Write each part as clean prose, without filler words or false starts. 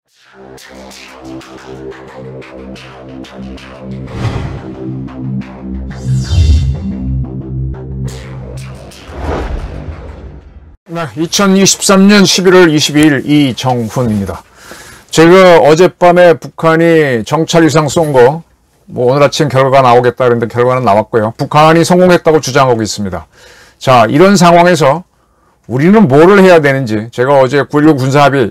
네, 2023년 11월 22일 이정훈입니다. 제가 어젯밤에 북한이 정찰 위상 쏜 거, 오늘 아침 결과가 나오겠다 그랬는데 결과는 나왔고요. 북한이 성공했다고 주장하고 있습니다. 자, 이런 상황에서 우리는 뭐를 해야 되는지, 제가 어제 9.19 군사합의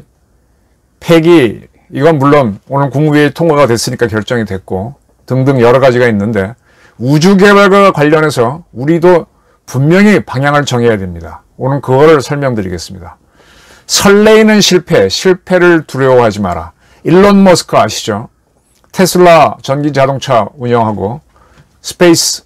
폐기, 이건 물론 오늘 국무회의 통과가 됐으니까 결정이 됐고 등등 여러 가지가 있는데, 우주개발과 관련해서 우리도 분명히 방향을 정해야 됩니다. 오늘 그거를 설명드리겠습니다. 설레이는 실패를 두려워하지 마라. 일론 머스크 아시죠? 테슬라 전기 자동차 운영하고 스페이스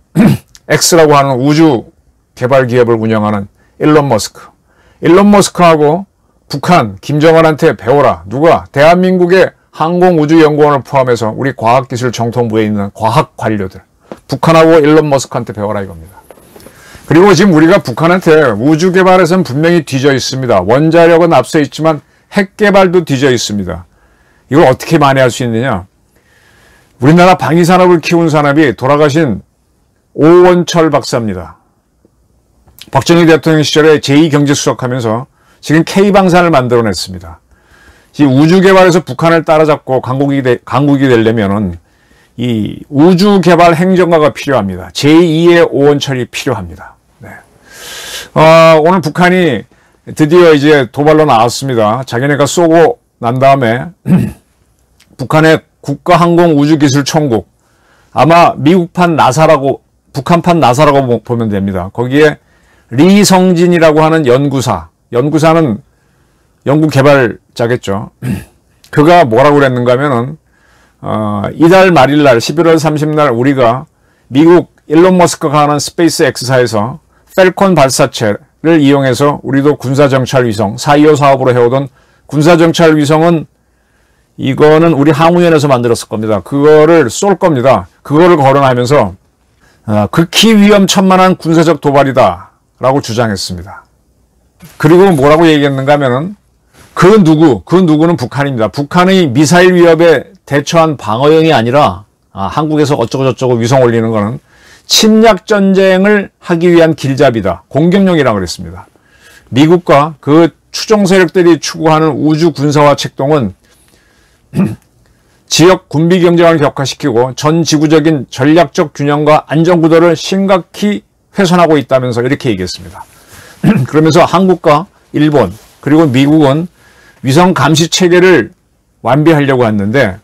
X라고 하는 우주 개발 기업을 운영하는 일론 머스크. 일론 머스크하고 북한 김정은한테 배워라. 누가? 대한민국의 항공우주연구원을 포함해서 우리 과학기술정통부에 있는 과학 관료들. 북한하고 일론 머스크한테 배워라 이겁니다. 그리고 지금 우리가 북한한테 우주 개발에서는 분명히 뒤져 있습니다. 원자력은 앞서 있지만 핵 개발도 뒤져 있습니다. 이걸 어떻게 만회할 수 있느냐? 우리나라 방위산업을 키운 사람이 돌아가신 오원철 박사입니다. 박정희 대통령 시절에 제2경제수석하면서 지금 K방산을 만들어냈습니다. 이 우주 개발에서 북한을 따라잡고 강국이 되려면은 이 우주 개발 행정가가 필요합니다. 제2의 오원철이 필요합니다. 네. 오늘 북한이 드디어 이제 도발로 나왔습니다. 자기네가 쏘고 난 다음에 북한의 국가항공우주기술총국, 아마 미국판 나사라고, 북한판 나사라고 보면 됩니다. 거기에 리성진이라고 하는 연구사는 연구 개발자겠죠. 그가 뭐라고 그랬는가 하면은 이달 말일날 11월 30날 우리가 미국 일론 머스크가 하는 스페이스 X사에서 펠콘 발사체를 이용해서 우리도 군사정찰 위성 425 사업으로 해오던 군사정찰 위성은 이거는 우리 항우연에서 만들었을 겁니다. 그거를 쏠 겁니다. 그거를 거론하면서 극히 위험천만한 군사적 도발이다 라고 주장했습니다. 그리고 뭐라고 얘기했는가 하면은 그 누구는 북한입니다. 북한의 미사일 위협에 대처한 방어용이 아니라 한국에서 어쩌고저쩌고 위성 올리는 거는 침략 전쟁을 하기 위한 길잡이다. 공격용이라고 그랬습니다. 미국과 그 추종 세력들이 추구하는 우주 군사화 책동은 지역 군비 경쟁을 격화시키고 전 지구적인 전략적 균형과 안전 구도를 심각히 훼손하고 있다면서 이렇게 얘기했습니다. 그러면서 한국과 일본 그리고 미국은 위성 감시 체계를 완비하려고 하는데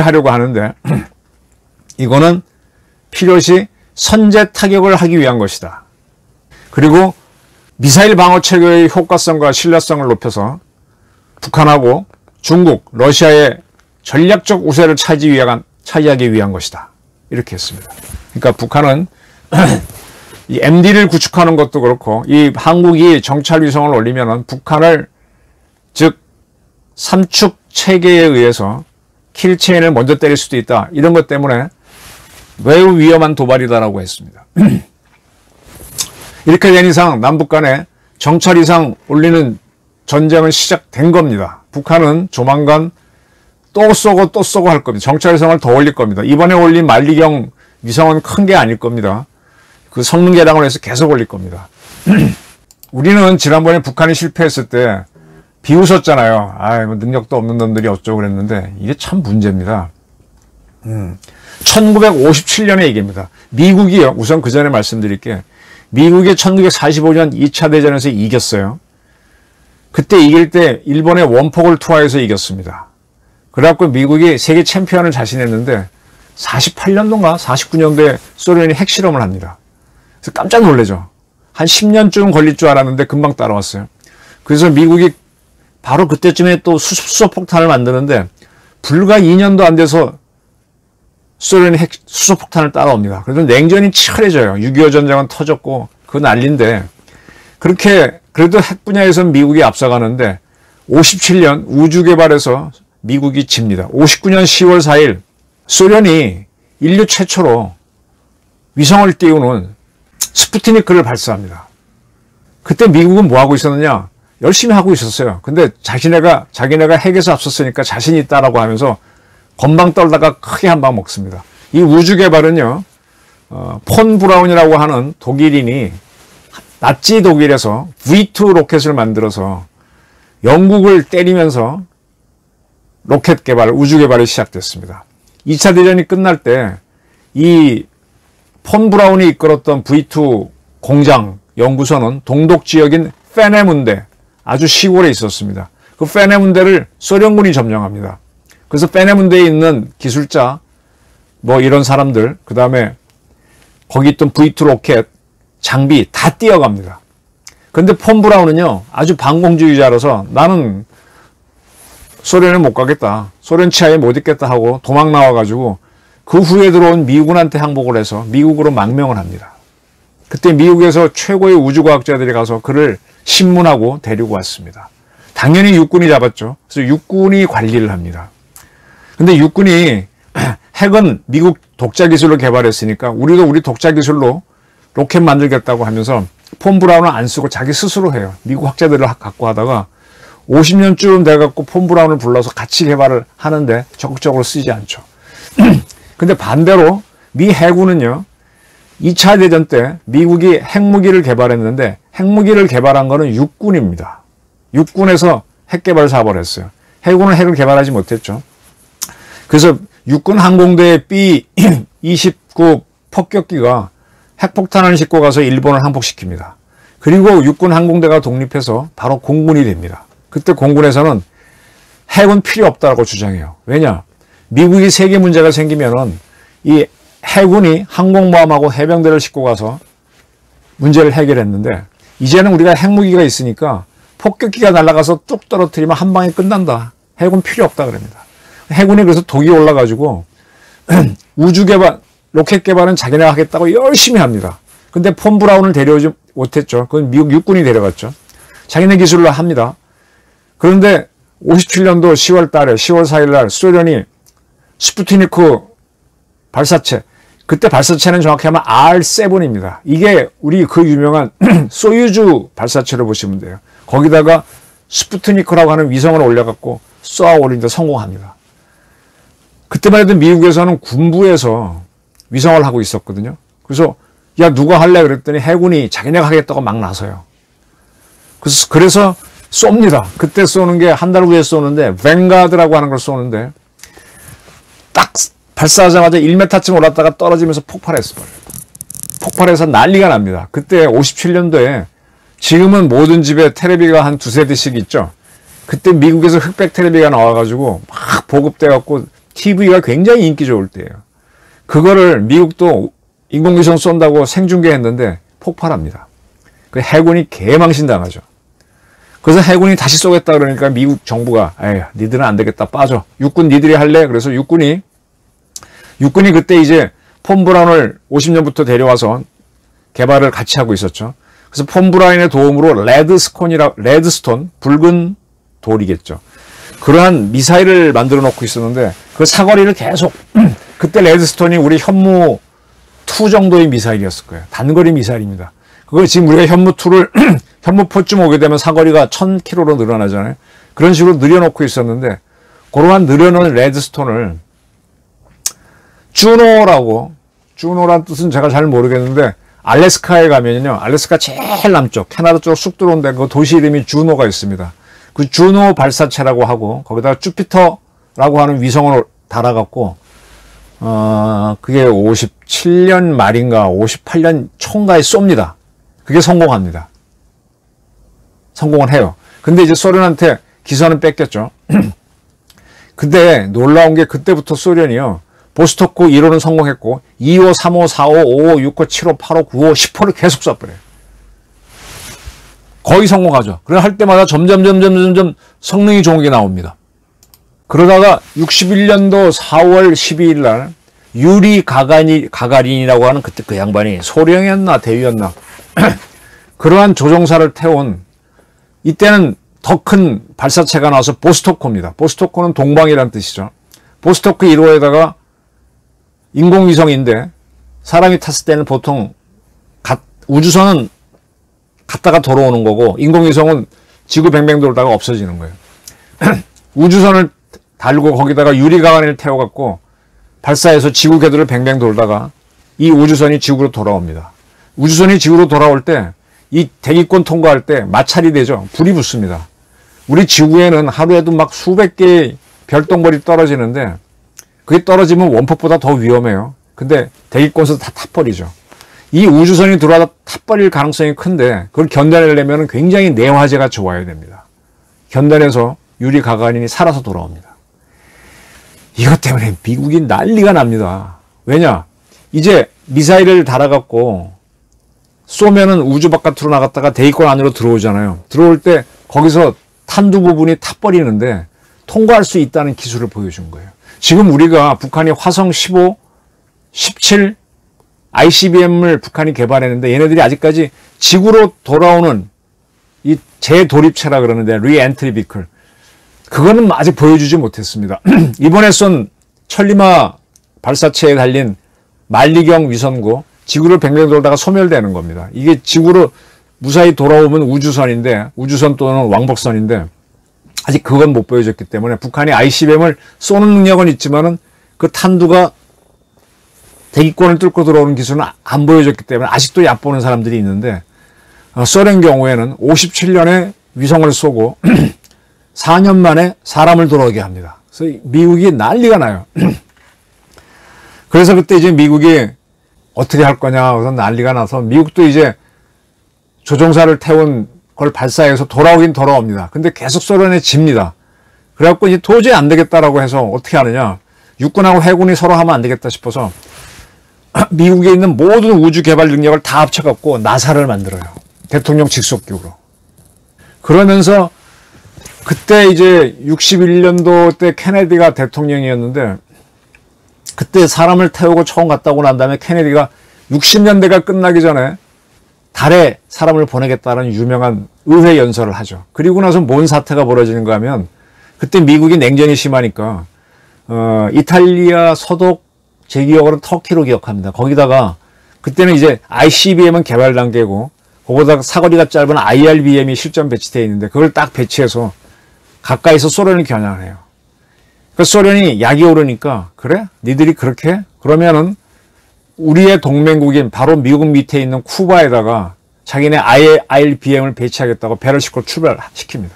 이거는 필요시 선제 타격을 하기 위한 것이다. 그리고 미사일 방어 체계의 효과성과 신뢰성을 높여서 북한하고 중국, 러시아의 전략적 우세를 차지하기 위한 것이다. 이렇게 했습니다. 그러니까 북한은 이 MD를 구축하는 것도 그렇고 이 한국이 정찰 위성을 올리면은 북한을 즉 삼축 체계에 의해서 킬체인을 먼저 때릴 수도 있다. 이런 것 때문에 매우 위험한 도발이다라고 했습니다. 이렇게 된 이상 남북 간에 정찰 위성 올리는 전쟁은 시작된 겁니다. 북한은 조만간 또 쏘고 할 겁니다. 정찰 위성을 더 올릴 겁니다. 이번에 올린 만리경 위성은 큰 게 아닐 겁니다. 그 성능 개량을 해서 계속 올릴 겁니다. 우리는 지난번에 북한이 실패했을 때 비웃었잖아요. 뭐 능력도 없는 놈들이 어쩌고 그랬는데 이게 참 문제입니다. 1957년의 얘기입니다. 미국이요. 우선 그 전에 말씀드릴게. 미국이 1945년 2차 대전에서 이겼어요. 그때 이길 때 일본의 원폭을 투하해서 이겼습니다. 그래갖고 미국이 세계 챔피언을 자신했는데 48년도인가 49년도에 소련이 핵실험을 합니다. 그래서 깜짝 놀라죠. 한 10년쯤 걸릴 줄 알았는데 금방 따라왔어요. 그래서 미국이 바로 그때쯤에 또 수소폭탄을 만드는데 불과 2년도 안 돼서 소련이 수소폭탄을 따라옵니다. 그래서 냉전이 치열해져요. 6.25 전쟁은 터졌고 그 난리인데 그렇게 그래도 핵 분야에서는 미국이 앞서가는데 57년 우주 개발에서 미국이 집니다. 59년 10월 4일 소련이 인류 최초로 위성을 띄우는 스푸트니크를 발사합니다. 그때 미국은 뭐 하고 있었느냐? 열심히 하고 있었어요. 근데 자기네가 핵에서 앞섰으니까 자신이 있다라고 하면서 건방 떨다가 크게 한 방 먹습니다. 이 우주 개발은요, 폰 브라운이라고 하는 독일인이 나치 독일에서 V2 로켓을 만들어서 영국을 때리면서 로켓 개발, 우주 개발이 시작됐습니다. 2차 대전이 끝날 때 이 폰 브라운이 이끌었던 V2 공장 연구소는 동독 지역인 페네문데, 아주 시골에 있었습니다. 그 페네문데를 소련군이 점령합니다. 그래서 페네문데에 있는 기술자, 뭐 이런 사람들, 그 다음에 거기 있던 V2 로켓 장비 다 뛰어갑니다. 근데 폰 브라운은요, 아주 반공주의자라서 나는 소련에 못 가겠다, 소련 치하에 못 있겠다 하고 도망 나와가지고 그 후에 들어온 미군한테 항복을 해서 미국으로 망명을 합니다. 그때 미국에서 최고의 우주과학자들이 가서 그를 신문하고 데리고 왔습니다. 당연히 육군이 잡았죠. 그래서 육군이 관리를 합니다. 근데 육군이 핵은 미국 독자 기술로 개발했으니까 우리도 우리 독자 기술로 로켓 만들겠다고 하면서 폰 브라운을 안 쓰고 자기 스스로 해요. 미국 학자들을 갖고 하다가 50년쯤 돼갖고 폰 브라운을 불러서 같이 개발을 하는데 적극적으로 쓰지 않죠. 근데 반대로 미 해군은요, 2차 대전 때 미국이 핵무기를 개발했는데 핵무기를 개발한 거는 육군입니다. 육군에서 핵 개발 사업을 했어요. 해군은 핵을 개발하지 못했죠. 그래서 육군 항공대의 B-29 폭격기가 핵폭탄을 싣고 가서 일본을 항복시킵니다. 그리고 육군 항공대가 독립해서 바로 공군이 됩니다. 그때 공군에서는 핵은 필요 없다고 주장해요. 왜냐? 미국이 세계 문제가 생기면은 이 해군이 항공모함하고 해병대를 싣고 가서 문제를 해결했는데, 이제는 우리가 핵무기가 있으니까 폭격기가 날아가서 뚝 떨어뜨리면 한 방에 끝난다. 핵은 필요 없다 그럽니다. 해군이 그래서 독이 올라가지고 우주 개발, 로켓 개발은 자기네가 하겠다고 열심히 합니다. 근데 폰 브라운을 데려오지 못했죠. 그건 미국 육군이 데려갔죠. 자기네 기술로 합니다. 그런데 57년도 10월 달에, 10월 4일 날 소련이 스푸트니크 발사체, 그때 발사체는 정확히 하면 R7입니다. 이게 우리 그 유명한 소유주 발사체로 보시면 돼요. 거기다가 스푸트니크라고 하는 위성을 올려갖고 쏘아 올리는데 성공합니다. 그때만 해도 미국에서는 군부에서 위성을 하고 있었거든요. 그래서 야, 누가 할래? 그랬더니 해군이 자기네가 하겠다고 막 나서요. 그래서 쏩니다. 그때 쏘는 게 한 달 후에 쏘는데 뱅가드라고 하는 걸 쏘는데 딱 발사하자마자 1m쯤 올랐다가 떨어지면서 폭발했어요. 폭발해서 난리가 납니다. 그때 57년도에 지금은 모든 집에 테레비가 한 두세 대씩 있죠. 그때 미국에서 흑백 테레비가 나와가지고 막 보급돼갖고 TV가 굉장히 인기 좋을 때예요. 그거를 미국도 인공위성 쏜다고 생중계했는데 폭발합니다. 그 해군이 개망신당하죠. 그래서 해군이 다시 쏘겠다 그러니까 미국 정부가 에이, 니들은 안 되겠다, 빠져. 육군 니들이 할래? 그래서 육군이 그때 이제 폰 브라운을 50년부터 데려와서 개발을 같이 하고 있었죠. 그래서 폰 브라운의 도움으로 레드스톤, 붉은 돌이겠죠. 그러한 미사일을 만들어 놓고 있었는데 그 사거리를 계속 그때 레드스톤이 우리 현무 2 정도의 미사일이었을 거예요. 단거리 미사일입니다. 그걸 지금 우리가 현무 2를 현무포쯤 오게 되면 사거리가 1000km로 늘어나잖아요. 그런 식으로 늘여놓고 있었는데 그러한 늘여놓은 레드스톤을 주노란 뜻은 제가 잘 모르겠는데 알래스카에 가면요, 알래스카 제일 남쪽 캐나다 쪽으로 쑥 들어온데 그 도시 이름이 주노가 있습니다. 그 주노 발사체라고 하고 거기다가 주피터라고 하는 위성을 달아갖고 그게 57년 말인가 58년 초인가에 쏩니다. 그게 성공합니다. 성공을 해요. 근데 이제 소련한테 기선은 뺏겼죠. 근데 놀라운 게 그때부터 소련이요, 보스토크 1호는 성공했고 2호, 3호, 4호, 5호, 6호, 7호, 8호, 9호, 10호를 계속 쏴버려요. 거의 성공하죠. 그래 할 때마다 점점 성능이 좋은 게 나옵니다. 그러다가 61년도 4월 12일 날 유리 가가린이라고 하는 그때 그 양반이 소령이었나 대위였나 그러한 조종사를 태운, 이때는 더 큰 발사체가 나와서 보스토크입니다. 보스토크는 동방이라는 뜻이죠. 보스토크 1호에다가 인공위성인데 사람이 탔을 때는 보통 우주선은 갔다가 돌아오는 거고 인공위성은 지구 뱅뱅 돌다가 없어지는 거예요. 우주선을 달고 거기다가 유리가관을 태워갖고 발사해서 지구 궤도를 뱅뱅 돌다가 이 우주선이 지구로 돌아옵니다. 우주선이 지구로 돌아올 때 이 대기권 통과할 때 마찰이 되죠. 불이 붙습니다. 우리 지구에는 하루에도 막 수백 개의 별똥별이 떨어지는데 그게 떨어지면 원폭보다 더 위험해요. 근데 대기권에서 다 타버리죠. 이 우주선이 들어와서 타버릴 가능성이 큰데 그걸 견뎌내려면 굉장히 내화재가 좋아야 됩니다. 견뎌내서 유리 가관인이 살아서 돌아옵니다. 이것 때문에 미국이 난리가 납니다. 왜냐? 이제 미사일을 달아갖고 쏘면은 우주 바깥으로 나갔다가 대기권 안으로 들어오잖아요. 들어올 때 거기서 탄두 부분이 타버리는데 통과할 수 있다는 기술을 보여준 거예요. 지금 우리가 북한이 화성 15, 17, ICBM을 북한이 개발했는데 얘네들이 아직까지 지구로 돌아오는 이 재도립체라 그러는데 리엔트리 비클 그거는 아직 보여주지 못했습니다. 이번에 쏜 천리마 발사체에 달린 만리경 위성고 지구를 뱅뱅 돌다가 소멸되는 겁니다. 이게 지구로 무사히 돌아오면 우주선인데 우주선 또는 왕복선인데 아직 그건 못 보여줬기 때문에 북한이 ICBM을 쏘는 능력은 있지만은 그 탄두가 대기권을 뚫고 들어오는 기술은 안 보여줬기 때문에 아직도 얕보는 사람들이 있는데 소련 경우에는 57년에 위성을 쏘고 4년 만에 사람을 돌아오게 합니다. 그래서 미국이 난리가 나요. 그래서 그때 이제 미국이 어떻게 할 거냐 그래서 난리가 나서 미국도 이제 조종사를 태운 걸 발사해서 돌아오긴 돌아옵니다. 근데 계속 소련에 집니다. 그래갖고 이제 도저히 안 되겠다라고 해서 어떻게 하느냐. 육군하고 해군이 서로 하면 안 되겠다 싶어서 미국에 있는 모든 우주 개발 능력을 다 합쳐갖고 나사를 만들어요. 대통령 직속기구로. 그러면서 그때 이제 61년도 때 케네디가 대통령이었는데 그때 사람을 태우고 처음 갔다 오고 난 다음에 케네디가 60년대가 끝나기 전에 달에 사람을 보내겠다는 유명한 의회 연설을 하죠. 그리고 나서 뭔 사태가 벌어지는가 하면 그때 미국이 냉전이 심하니까 이탈리아 서독 제 기억으로는 터키로 기억합니다. 거기다가 그때는 이제 ICBM은 개발 단계고 그거보다 사거리가 짧은 IRBM이 실전 배치되어 있는데 그걸 딱 배치해서 가까이서 소련을 겨냥을 해요. 그 소련이 약이 오르니까 그래? 니들이 그렇게 해? 그러면은 우리의 동맹국인 바로 미국 밑에 있는 쿠바에다가 자기네 IRBM을 배치하겠다고 배를 싣고 출발시킵니다.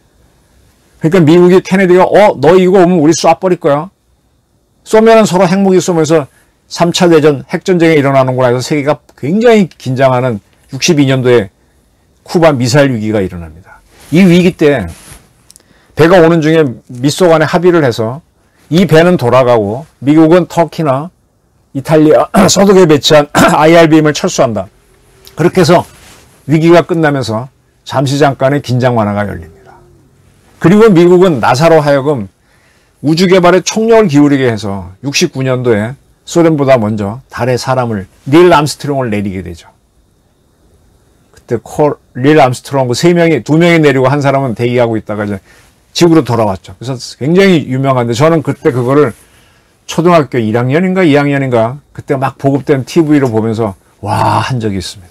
그러니까 미국이 케네디가 너 이거 오면 우리 쏴버릴 거야. 쏘면은 서로 핵무기 쏘면서 3차 대전 핵전쟁이 일어나는구나 해서 세계가 굉장히 긴장하는 62년도에 쿠바 미사일 위기가 일어납니다. 이 위기 때 배가 오는 중에 미소 간에 합의를 해서 이 배는 돌아가고 미국은 터키나 이탈리아 서독에 배치한 IRBM을 철수한다. 그렇게 해서 위기가 끝나면서 잠시 잠깐의 긴장 완화가 열립니다. 그리고 미국은 나사로 하여금 우주 개발에 총력을 기울이게 해서 69년도에 소련보다 먼저 달에 사람을 닐 암스트롱을 내리게 되죠. 그때 닐 암스트롱 두 명이 내리고 한 사람은 대기하고 있다가 이제 지구로 돌아왔죠. 그래서 굉장히 유명한데 저는 그때 그거를 초등학교 1학년인가 2학년인가 그때 막 보급된 TV로 보면서 와 한 적이 있습니다.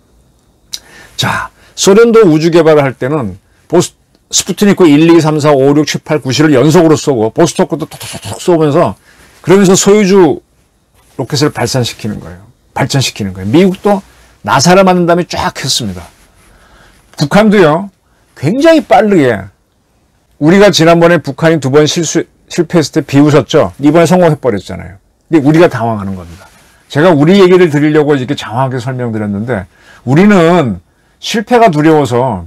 자, 소련도 우주 개발을 할 때는 스푸트니크 1, 2, 3, 4, 5, 6, 7, 8, 9시를 연속으로 쏘고 보스토크도 톡톡톡 쏘면서 그러면서 소유주 로켓을 발전시키는 거예요. 미국도 나사를 만든 다음에 쫙 했습니다. 북한도요. 굉장히 빠르게 우리가 지난번에 북한이 2번 실패했을 때 비웃었죠. 이번에 성공해버렸잖아요. 근데 우리가 당황하는 겁니다. 제가 우리 얘기를 드리려고 이렇게 장황하게 설명드렸는데 우리는 실패가 두려워서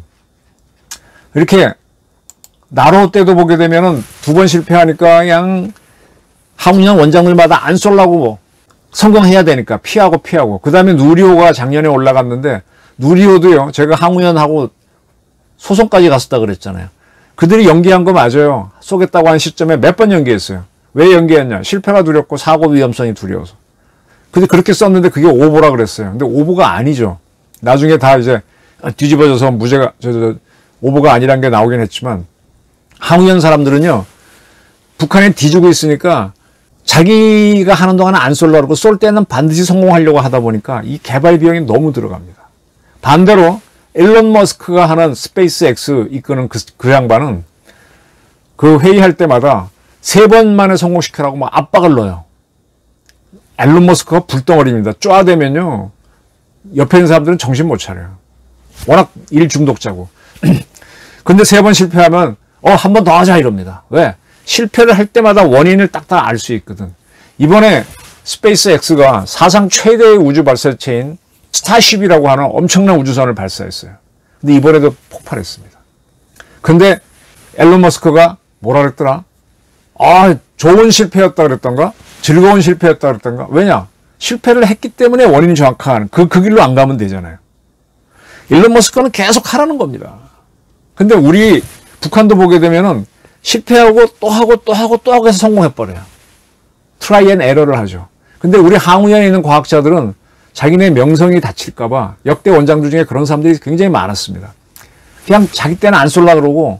이렇게 나로 때도 보게 되면은 2번 실패하니까 그냥 항우연 원장들마다 안 쏠라고 성공해야 되니까 피하고 그 다음에 누리호가 작년에 올라갔는데 누리호도요. 제가 항우연하고 소송까지 갔었다 그랬잖아요. 그들이 연기한 거 맞아요. 쏘겠다고 한 시점에 몇 번 연기했어요. 왜 연기했냐? 실패가 두렵고 사고 위험성이 두려워서. 근데 그렇게 썼는데 그게 오보라 그랬어요. 근데 오보가 아니죠. 나중에 다 이제 뒤집어져서 무죄가 오보가 아니란 게 나오긴 했지만 항우연 사람들은요. 북한에 뒤지고 있으니까 자기가 하는 동안은 안 쏠려고 그러고 쏠 때는 반드시 성공하려고 하다 보니까 이 개발 비용이 너무 들어갑니다. 반대로 일론 머스크가 하는 스페이스 X 이끄는 그 양반은 그 회의할 때마다 3번 만에 성공시키라고 막 압박을 넣어요. 일론 머스크가 불덩어리입니다. 쪼아대면요, 옆에 있는 사람들은 정신 못 차려요. 워낙 일 중독자고. 근데 3번 실패하면 한 번 더 하자 이럽니다. 왜? 실패를 할 때마다 원인을 딱딱 알 수 있거든. 이번에 스페이스 X가 사상 최대의 우주 발사체인 스타쉽이라고 하는 엄청난 우주선을 발사했어요. 근데 이번에도 폭발했습니다. 근데 일론 머스크가 뭐라 그랬더라? 좋은 실패였다 그랬던가? 즐거운 실패였다 그랬던가? 왜냐? 실패를 했기 때문에 원인이 정확한 그 길로 안 가면 되잖아요. 일론 머스크는 계속 하라는 겁니다. 근데 우리 북한도 보게 되면은 실패하고 또 하고 또 하고 또 하고 해서 성공해버려요. 트라이 앤 에러를 하죠. 근데 우리 항우연에 있는 과학자들은 자기네 명성이 다칠까봐 역대 원장들 중에 그런 사람들이 굉장히 많았습니다. 그냥 자기 때는 안 쏠라 그러고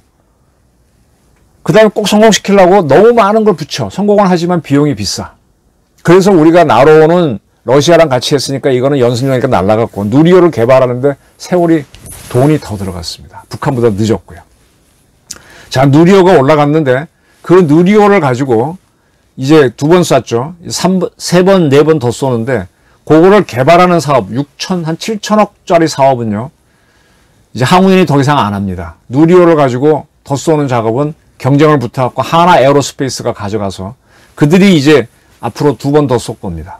그 다음에 꼭 성공시키려고 너무 많은 걸 붙여. 성공은 하지만 비용이 비싸. 그래서 우리가 나로는 러시아랑 같이 했으니까 이거는 연습용이니까 날라갔고, 누리호를 개발하는데 세월이 돈이 더 들어갔습니다. 북한보다 늦었고요. 자, 누리호가 올라갔는데 그 누리호를 가지고 이제 2번 쐈죠. 3번, 3번, 4번 더 쏘는데 그거를 개발하는 사업, 한 7천억짜리 사업은요, 이제 항우연이 더 이상 안 합니다. 누리호를 가지고 더 쏘는 작업은 경쟁을 붙어갖고 하나 에어로스페이스가 가져가서 그들이 이제 앞으로 2번 더 쏠 겁니다.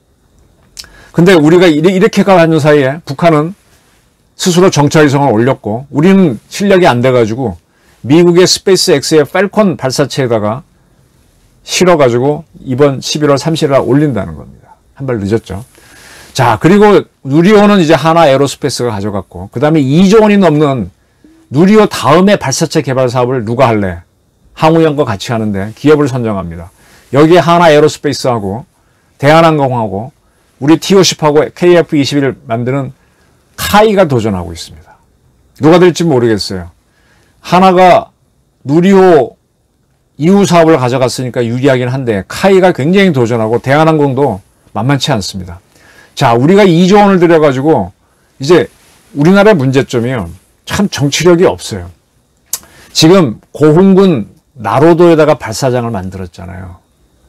근데 우리가 이렇게 가는 사이에 북한은 스스로 정찰위성을 올렸고 우리는 실력이 안 돼가지고 미국의 스페이스 X의 팰콘 발사체에다가 실어가지고 이번 11월 30일 올린다는 겁니다. 한 발 늦었죠. 자, 그리고 누리호는 이제 하나 에어로스페이스가 가져갔고, 그 다음에 2조 원이 넘는 누리호 다음에 발사체 개발 사업을 누가 할래? 항우연과 같이 하는데 기업을 선정합니다. 여기에 하나 에어로스페이스하고 대한항공하고 우리 T50하고 KF-21을 만드는 카이가 도전하고 있습니다. 누가 될지 모르겠어요. 하나가 누리호 이후 사업을 가져갔으니까 유리하긴 한데 카이가 굉장히 도전하고 대한항공도 만만치 않습니다. 자, 우리가 2조 원을 들여가지고 이제 우리나라의 문제점이요, 참 정치력이 없어요. 지금 고흥군 나로도에다가 발사장을 만들었잖아요.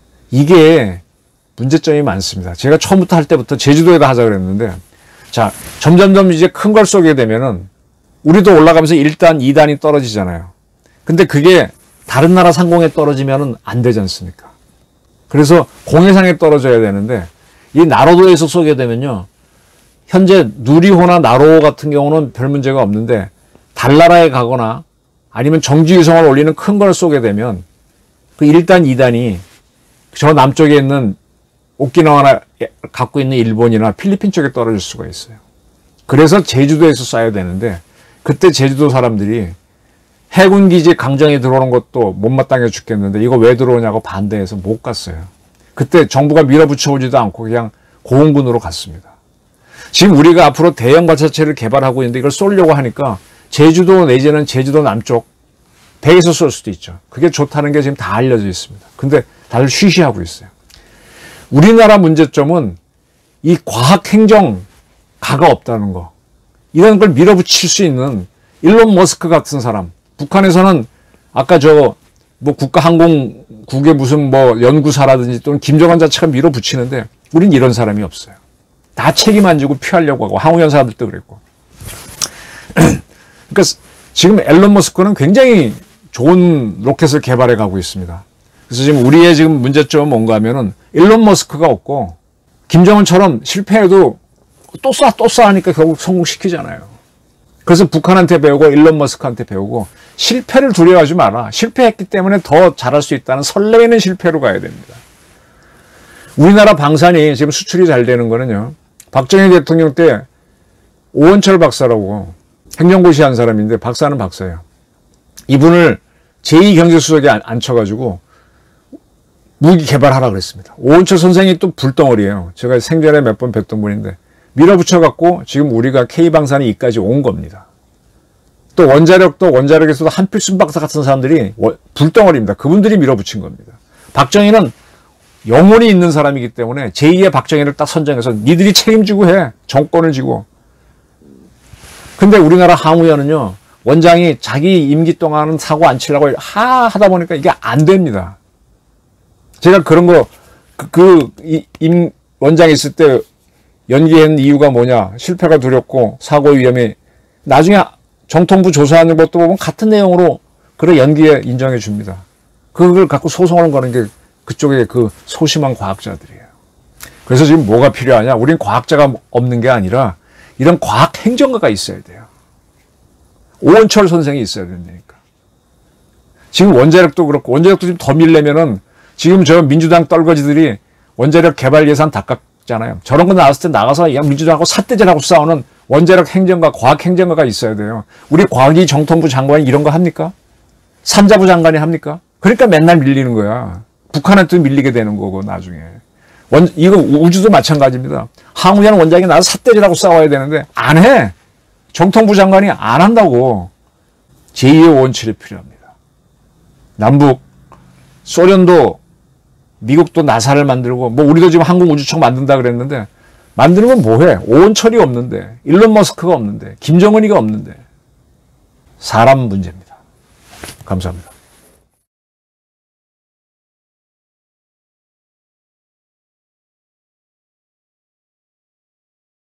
이게 문제점이 많습니다. 제가 처음부터 할 때부터 제주도에다 하자 그랬는데, 자, 점점점 이제 큰 걸 쏘게 되면은 우리도 올라가면서 1단, 2단이 떨어지잖아요. 근데 그게 다른 나라 상공에 떨어지면은 안 되지 않습니까? 그래서 공해상에 떨어져야 되는데 이 나로도에서 쏘게 되면요, 현재 누리호나 나로호 같은 경우는 별 문제가 없는데 달나라에 가거나 아니면 정지위성을 올리는 큰 걸 쏘게 되면 그 1단, 2단이 저 남쪽에 있는 오키나와나 갖고 있는 일본이나 필리핀 쪽에 떨어질 수가 있어요. 그래서 제주도에서 쏴야 되는데 그때 제주도 사람들이 해군기지 강정에 들어오는 것도 못마땅해 죽겠는데 이거 왜 들어오냐고 반대해서 못 갔어요. 그때 정부가 밀어붙여 오지도 않고 그냥 고흥군으로 갔습니다. 지금 우리가 앞으로 대형 발사체를 개발하고 있는데 이걸 쏘려고 하니까 제주도 내지는 제주도 남쪽 배에서 쏠 수도 있죠. 그게 좋다는 게 지금 다 알려져 있습니다. 근데 다들 쉬쉬하고 있어요. 우리나라 문제점은 이 과학행정가가 없다는 거. 이런 걸 밀어붙일 수 있는 일론 머스크 같은 사람. 북한에서는 아까 뭐 국가항공국의 무슨 뭐 연구사라든지 또는 김정은 자체가 밀어붙이는데 우린 이런 사람이 없어요. 다 책임 안 지고 피하려고 하고 항우연 사람들도 그랬고. 그러니까 지금 일론 머스크는 굉장히 좋은 로켓을 개발해 가고 있습니다. 그래서 지금 우리의 지금 문제점은 뭔가 하면은 일론 머스크가 없고 김정은처럼 실패해도 또 쏴 하니까 결국 성공시키잖아요. 그래서 북한한테 배우고 일론 머스크한테 배우고 실패를 두려워하지 마라. 실패했기 때문에 더 잘할 수 있다는 설레이는 실패로 가야 됩니다. 우리나라 방산이 지금 수출이 잘 되는 거는요, 박정희 대통령 때 오원철 박사라고 행정고시 한 사람인데 박사는 박사예요. 이분을 제2경제수석에 앉혀가지고 무기 개발하라 그랬습니다. 오원철 선생이 또 불덩어리예요. 제가 생전에 몇 번 뵀던 분인데 밀어붙여갖고 지금 우리가 K방산이 이까지 온 겁니다. 또 원자력에서도 한필순 박사 같은 사람들이 불덩어리입니다. 그분들이 밀어붙인 겁니다. 박정희는 영혼이 있는 사람이기 때문에 제2의 박정희를 딱 선정해서 니들이 책임지고 해. 정권을 지고. 근데 우리나라 항우연은요, 원장이 자기 임기 동안은 사고 안 치려고 하다 보니까 이게 안 됩니다. 제가 그런 거, 원장이 있을 때 연기한 이유가 뭐냐, 실패가 두렵고 사고 위험이, 나중에 정통부 조사하는 것도 보면 같은 내용으로 그래 연기에 인정해 줍니다. 그걸 갖고 소송을 거는 게 그쪽에 그 소심한 과학자들이에요. 그래서 지금 뭐가 필요하냐? 우린 과학자가 없는 게 아니라 이런 과학 행정가가 있어야 돼요. 오원철 선생이 있어야 된다니까. 지금 원자력도 그렇고, 원자력도 지금 더 밀려면은 지금 저 민주당 떨거지들이 원자력 개발 예산 다 깎잖아요. 저런 거 나왔을 때 나가서 그냥 민주당하고 삿대질하고 싸우는 원자력 행정가, 과학 행정가가 있어야 돼요. 우리 과학위 정통부 장관이 이런 거 합니까? 산자부 장관이 합니까? 그러니까 맨날 밀리는 거야. 북한한테 밀리게 되는 거고, 나중에. 이거 우주도 마찬가지입니다. 항우연 원장이 나와서 삿대질하고 싸워야 되는데, 안 해! 정통부 장관이 안 한다고. 제2의 원칙이 필요합니다. 남북, 소련도, 미국도 나사를 만들고, 뭐 우리도 지금 항공우주청 만든다 그랬는데, 만드는 건 뭐해? 오원철이 없는데, 일론 머스크가 없는데, 김정은이가 없는데. 사람 문제입니다. 감사합니다.